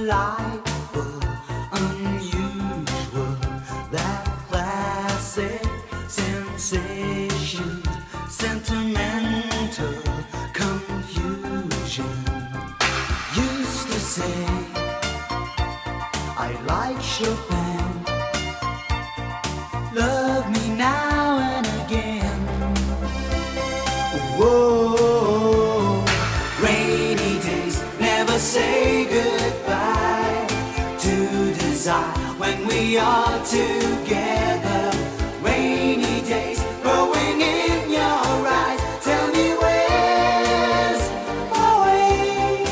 delightful, unusual, that classic sensation, sentimental confusion. Used to say I like Chopin, love me now and again. Whoa, rainy days never say goodbye to desire when we are together. Rainy days growing in your eyes, tell me where's my way.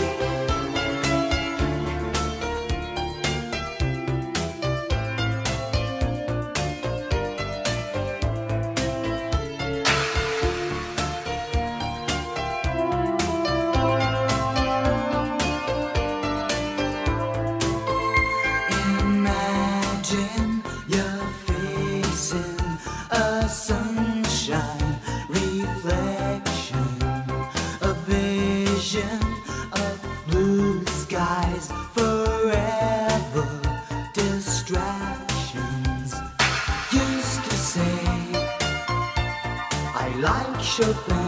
Imagine you're facing a sunshine reflection, a vision of blue skies, forever distractions. Used to say I like Chopin,